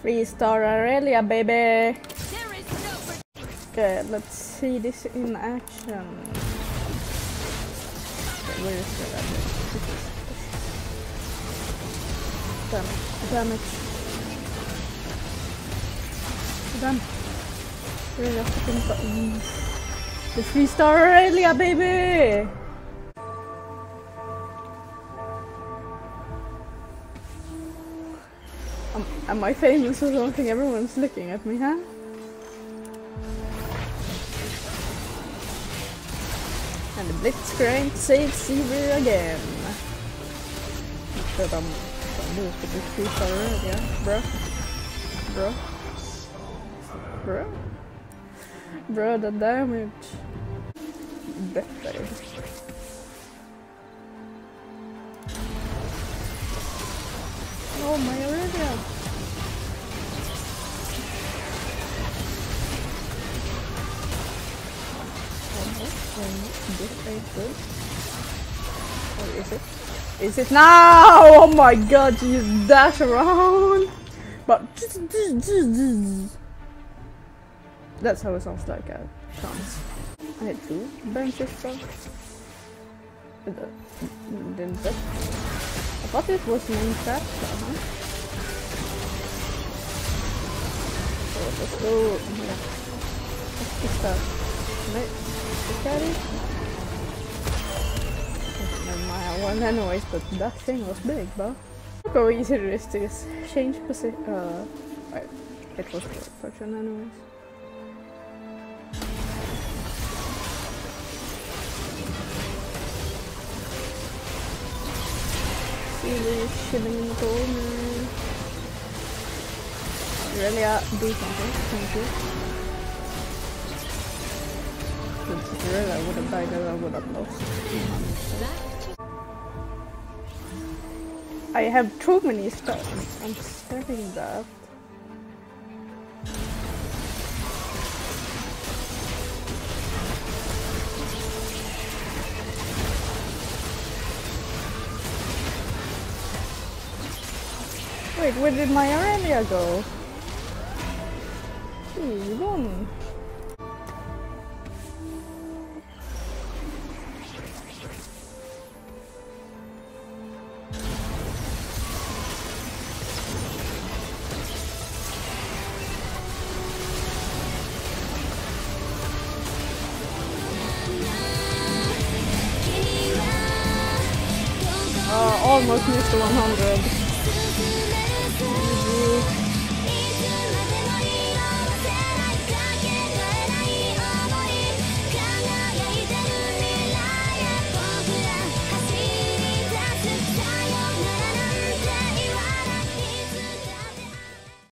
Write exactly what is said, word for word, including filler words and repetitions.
Three star Irelia, baby! Okay, let's see this in action. Okay, where is the damage? Damage. Damage. Really have to think about the three star Irelia, baby! Um, am I famous or something? Everyone's looking at me, huh? And the Blitzcrank saves Seaver again. But I'm moved to the three star Irelia, bro. Bro. Bro. Bro, the damage. Better. Oh my Irelia! This ain't good. Or is it? Is it now? Oh my god, you just dash around! But that's how it sounds like a chance. I had two benches from. Didn't that? I thought it was main trap. Uh-huh. So let's go. Yeah. Let's just start. Right. Look at it. Never mind, I won anyways, but that thing was big, bro. Look how easy it is to just change position. Uh, right. It was perfection anyways. Really shivering in the corner. Really, uh, do something. Thank you. If really I would have died, I would have lost. I have too many stuff. I'm starting that. Wait, where did my Irelia go? He won. Uh, almost missed the one hundred.